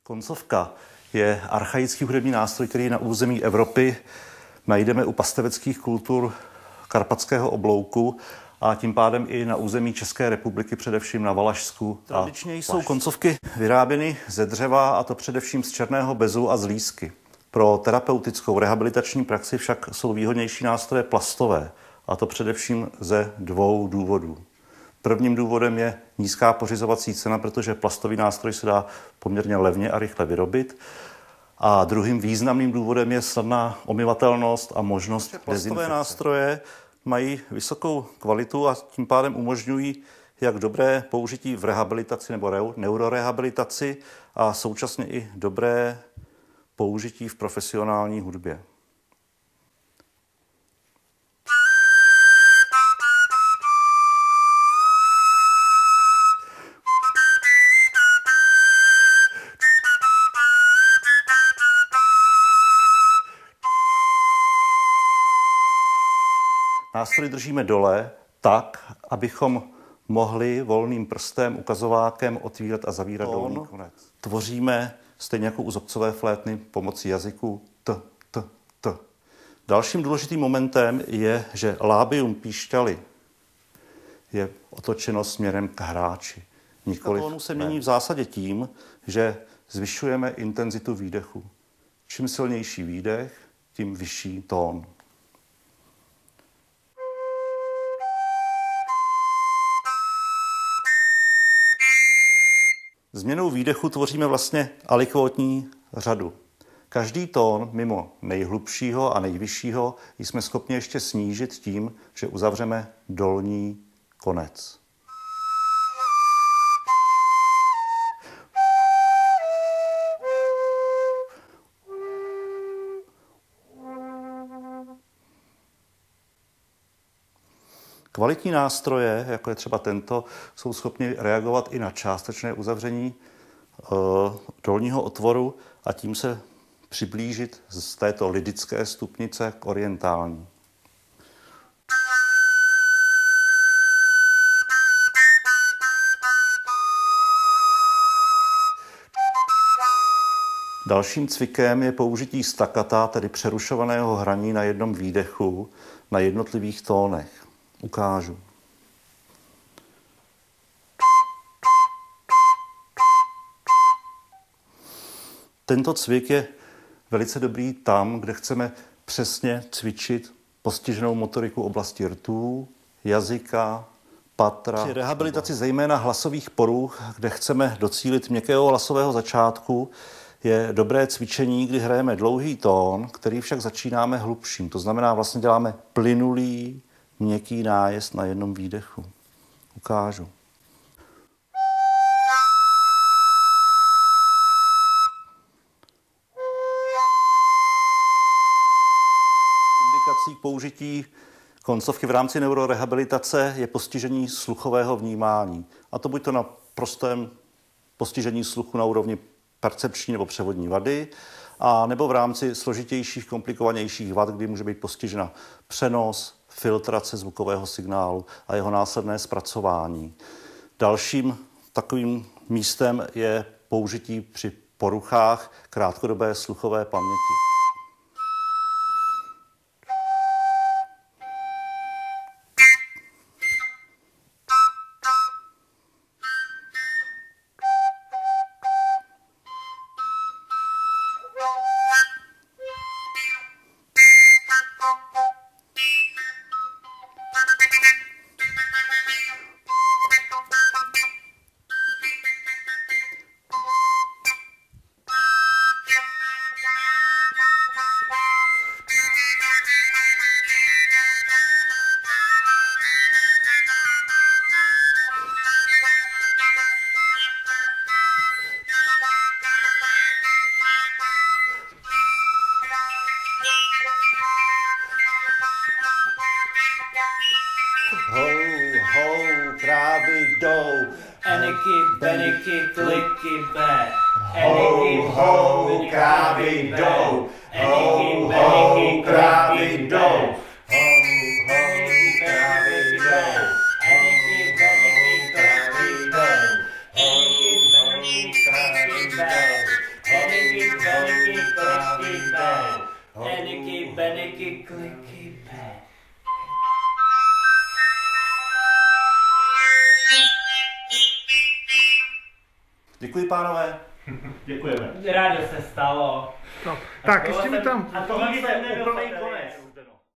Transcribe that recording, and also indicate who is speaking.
Speaker 1: Koncovka je archaický hudební nástroj, který na území Evropy najdeme u pasteveckých kultur karpatského oblouku a tím pádem i na území České republiky, především na Valašsku. Tradičně jsou koncovky vyráběny ze dřeva, a to především z černého bezu a z lísky. Pro terapeutickou rehabilitační praxi však jsou výhodnější nástroje plastové, a to především ze dvou důvodů. Prvním důvodem je nízká pořizovací cena, protože plastový nástroj se dá poměrně levně a rychle vyrobit. A druhým významným důvodem je snadná omyvatelnost a možnost dezinfekce. Plastové nástroje mají vysokou kvalitu a tím pádem umožňují jak dobré použití v rehabilitaci nebo neurorehabilitaci a současně i dobré použití v profesionální hudbě. Nástroj držíme dole tak, abychom mohli volným prstem, ukazovákem otvírat a zavírat dolní konec. Tvoříme stejně jako u zobcové flétny pomocí jazyku t, t, t. Dalším důležitým momentem je, že lábium píšťaly je otočeno směrem k hráči. Tónu se mění v zásadě tím, že zvyšujeme intenzitu výdechu. Čím silnější výdech, tím vyšší tón. Změnou výdechu tvoříme vlastně alikvótní řadu. Každý tón mimo nejhlubšího a nejvyššího jsme schopni ještě snížit tím, že uzavřeme dolní konec. Kvalitní nástroje, jako je třeba tento, jsou schopni reagovat i na částečné uzavření dolního otvoru a tím se přiblížit z této lidické stupnice k orientální. Dalším cvikem je použití staccata, tedy přerušovaného hraní na jednom výdechu na jednotlivých tónech. Ukážu. Tento cvik je velice dobrý tam, kde chceme přesně cvičit postiženou motoriku oblasti rtů, jazyka, patra. Při rehabilitaci zejména hlasových poruch, kde chceme docílit měkkého hlasového začátku, je dobré cvičení, kdy hrajeme dlouhý tón, který však začínáme hlubším. To znamená, vlastně děláme plynulý, měkký nájezd na jednom výdechu. Ukážu. Indikací k použití koncovky v rámci neurorehabilitace je postižení sluchového vnímání. A to buď to na prostém postižení sluchu na úrovni percepční nebo převodní vady, a nebo v rámci složitějších, komplikovanějších vad, kdy může být postižena přenos, filtrace zvukového signálu a jeho následné zpracování. Dalším takovým místem je použití při poruchách krátkodobé sluchové paměti.
Speaker 2: krávy jdou. Eniky, beniky, kliky, be. Ho, ho, krávy jdou. Eniky, beniky, krávy jdou. Ho, ho, krávy jdou. Eniky, beniky, krávy jdou. Eniky, beniky, krávy jdou. Eniky, beniky, kliky, be.
Speaker 1: Děkuji, pánové.
Speaker 3: Děkujeme.
Speaker 2: Rádo se stalo.
Speaker 4: No, tak ještě mi tam...
Speaker 2: A tohle je úplný konec.